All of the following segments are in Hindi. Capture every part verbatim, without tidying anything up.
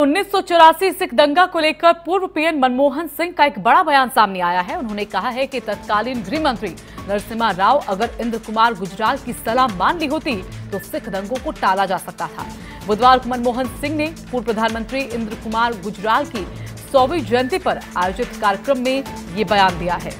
उन्नीस सौ चौरासी सिख दंगा को लेकर पूर्व पीएम मनमोहन सिंह का एक बड़ा बयान सामने आया है। उन्होंने कहा है कि तत्कालीन गृह मंत्री नरसिम्हा राव अगर इंद्र कुमार गुजराल की सलाह मान ली होती तो सिख दंगों को टाला जा सकता था। बुधवार को मनमोहन सिंह ने पूर्व प्रधानमंत्री इंद्र कुमार गुजराल की सौवीं जयंती पर आयोजित कार्यक्रम में ये बयान दिया है।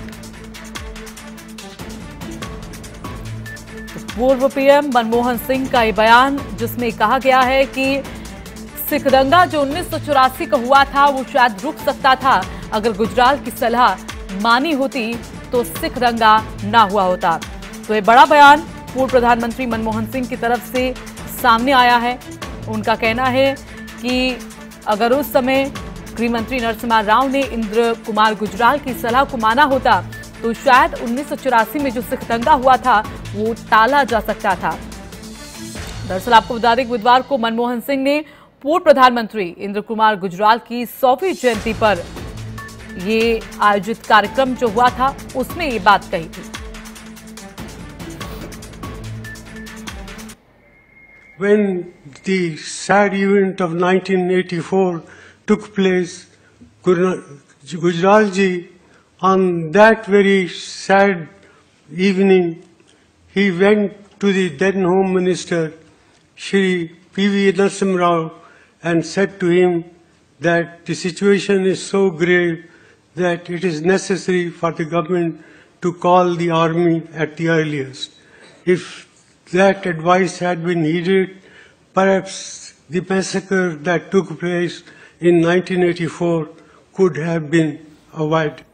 पूर्व पीएम मनमोहन सिंह का ये बयान, जिसमें कहा गया है कि सिख दंगा जो उन्नीस सौ चौरासी का हुआ था वो शायद रुक सकता था अगर गुजराल की सलाह मानी होती तो सिख दंगा ना हुआ होता। तो ये बड़ा बयान पूर्व प्रधानमंत्री मनमोहन सिंह की तरफ से सामने आया है। उनका कहना है कि अगर उस समय गृह मंत्री नरसिम्हा राव ने इंद्र कुमार गुजराल की सलाह को माना होता तो शायद उन्नीस सौ चौरासी में जो सिख दंगा हुआ था वो टाला जा सकता था। दरअसल आपको बता दें, बुधवार को मनमोहन सिंह ने पूर्व प्रधानमंत्री इंद्र कुमार गुजराल की सौवीं जयंती पर ये आयोजित कार्यक्रम जो हुआ था उसमें ये बात कही थी। When the sad event of nineteen eighty-four took place, Gujral ji, on that very sad evening, he went to the then Home Minister, Shri P V Narasimha Rao, and said to him that the situation is so grave that it is necessary for the government to call the army at the earliest. If that advice had been heeded, perhaps the massacre that took place in nineteen eighty-four could have been avoided.